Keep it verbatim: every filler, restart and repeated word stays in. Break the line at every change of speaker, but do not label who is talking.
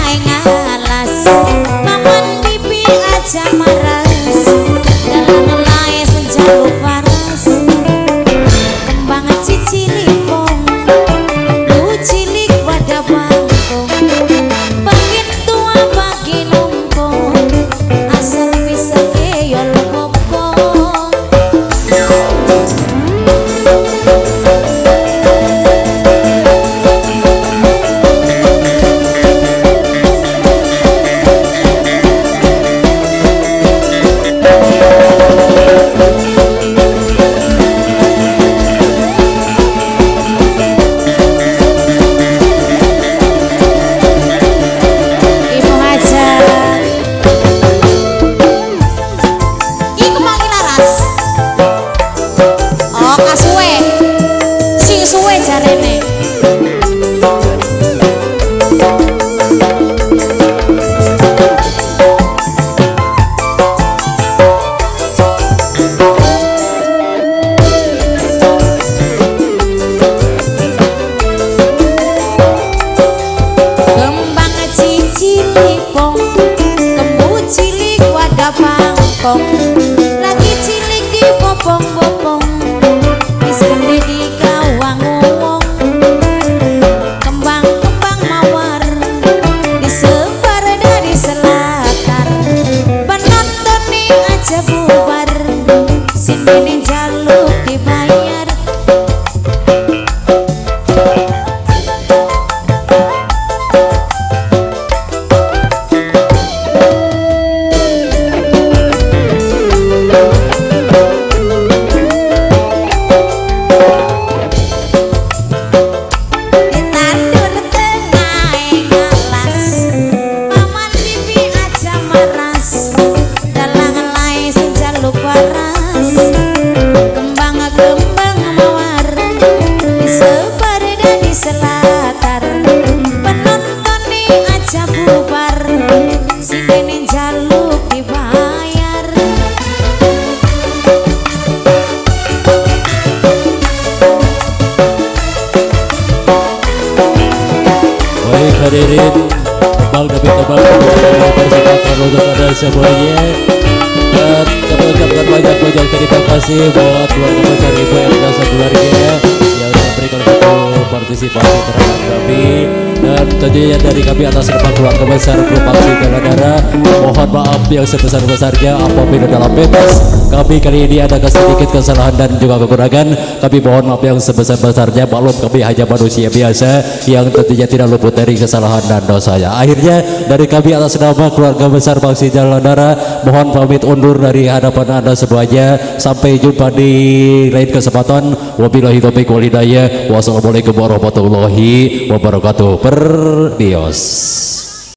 ngalas paman pipi aja maras dalam mulai senjaluk waras kembang cicilipong lu cilik wadah bangkong makin tua makin lumpung asal bisa keyol kopong lagi cilik di bopong-bopong wis gede di gawang wong kembang-kembang mawar disebar dari selatan penonton nih aja bubar sini jaluk dibayar
hadirin tebal demi tebal bersikap untuk ada semuanya dan kami ucapkan banyak-banyak terima kasih buat keluarga besar ibu yang dan keluarga yang memberikan satu partisipasi terhadap kami dan tentunya dari kami atas nama keluarga besar Propaksi Galadara mohon maaf yang sebesar-besarnya apabila dalam bebas kami kali ini ada sedikit kesalahan dan juga kekurangan kami mohon maaf yang sebesar-besarnya maklum kami hanya manusia biasa yang tentunya tidak luput dari kesalahan dan dosanya akhirnya dari kami atas nama keluarga besar Propaksi Galadara mohon pamit undur dari hadapan anda semuanya sampai jumpa di lain kesempatan wabillahi taufiq wal hidayah wassalamualaikum warahmatullahi wabarakatuh. Perdios.